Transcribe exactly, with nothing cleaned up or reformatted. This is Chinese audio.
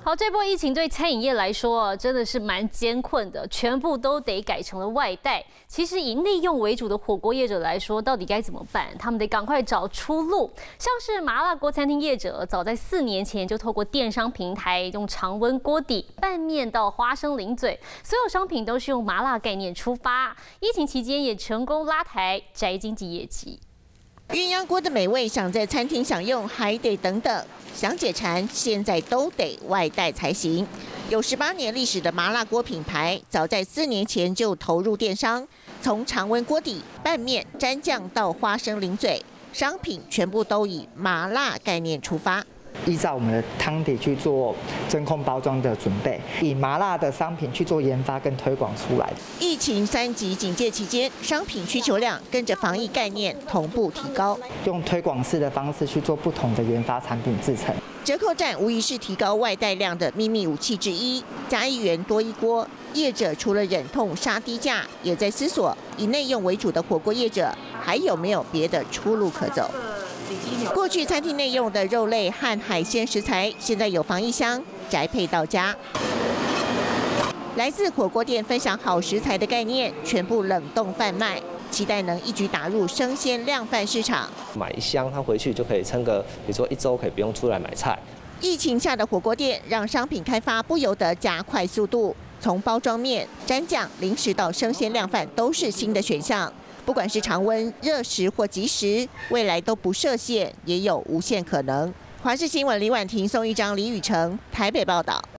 好，这波疫情对餐饮业来说，真的是蛮艰困的，全部都得改成了外带。其实以内用为主的火锅业者来说，到底该怎么办？他们得赶快找出路。像是麻辣锅餐厅业者，早在四年前就透过电商平台，用常温锅底、拌面到花生零嘴，所有商品都是用麻辣概念出发。疫情期间也成功拉抬宅经济业绩。 鸳鸯锅的美味，想在餐厅享用还得等等，想解馋现在都得外带才行。有十八年历史的麻辣锅品牌，早在四年前就投入电商，从常温锅底、拌面、蘸酱到花生零嘴，商品全部都以麻辣概念出发。 依照我们的汤底去做真空包装的准备，以麻辣的商品去做研发跟推广出来的。 疫情三级警戒期间，商品需求量跟着防疫概念同步提高， 用推广式的方式去做不同的研发产品制成。 折扣战无疑是提高外带量的秘密武器之一。加一元多一锅，业者除了忍痛杀低价，也在思索以内用为主的火锅业者还有没有别的出路可走。 过去餐厅内用的肉类和海鲜食材，现在有防疫箱宅配到家。来自火锅店分享好食材的概念，全部冷冻贩卖，期待能一举打入生鲜量贩市场。 买一箱，他回去就可以撑个，比如说一周可以不用出来买菜。 疫情下的火锅店，让商品开发不由得加快速度，从包装面、蘸酱、零食到生鲜量贩，都是新的选项。 不管是常温、热食或即食，未来都不设限，也有无限可能。华视新闻李婉婷、宋一章、李宇成台北报道。